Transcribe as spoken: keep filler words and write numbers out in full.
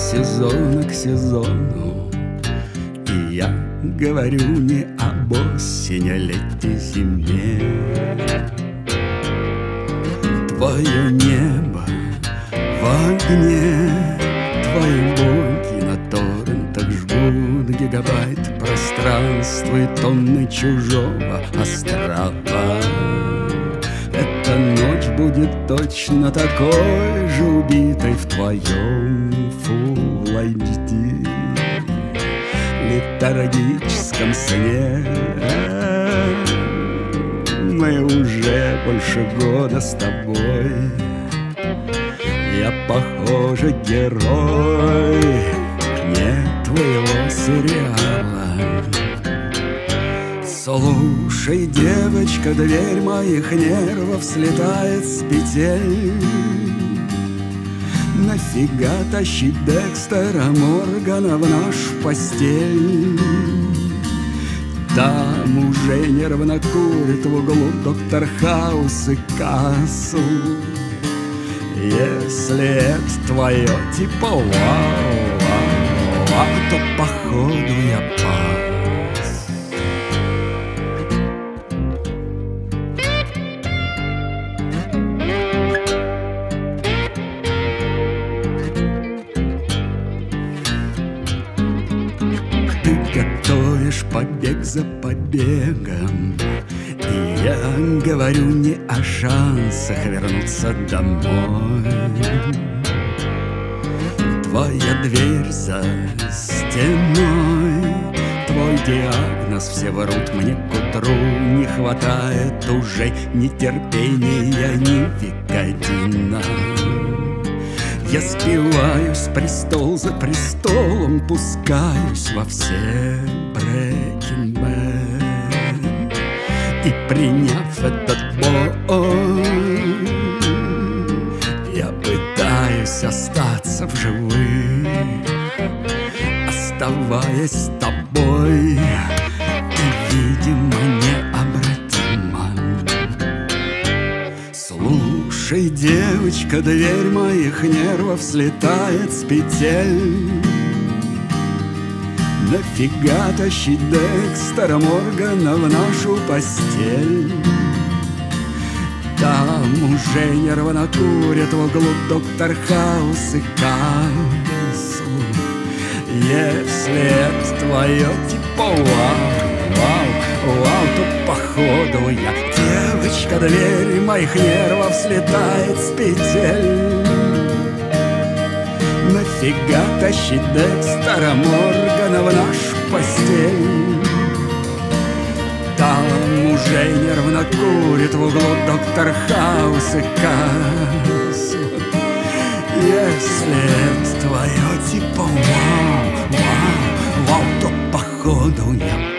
сезона к сезону, и я говорю не об осени, а лете, зиме. Твое небо в огне, твои боги на торрентах жгут гигабайт пространства и тонны чужого острова. Эта ночь будет точно такой же убитой в твоем Full эйч ди летаргическом сне. Мы уже больше года с тобой, я, похоже, герой не твоего сериала. Слушай, девочка, дверь моих нервов слетает с петель. Нафига тащить Декстера Моргана в нашу постель? Там уже нервно курит в углу доктор Хаус и Кассел. Если это твое типа вау, вау, вау, то походу я пас. Ты готовишь побег за побегом, и я говорю не о шансах вернуться домой. Твоя дверь за стеной, твой диагноз, все врут, мне к утру не хватает уже ни терпения, ни викодина. Я спиваюсь престол за престолом, пускаюсь во все Breaking Bad. И приняв этот бой, я пытаюсь остаться в живых, оставаясь с тобой, и, видимо, необратимо. Слушай, девочка, дверь моих нервов слетает с петель. Нафига тащить Декстера Моргана в нашу постель? Там уже нервно курят в углу доктор Хаус и Кассел. Если это твое типа вау, вау, вау, то походу я. Девочка, дверь моих нервов слетает с петель. Нафига тащить Декстера Моргана в нашу постель? Там уже нервно курит в углу доктор Хаус и Кассел. Если это твое типа вау, вау, вау, то походу я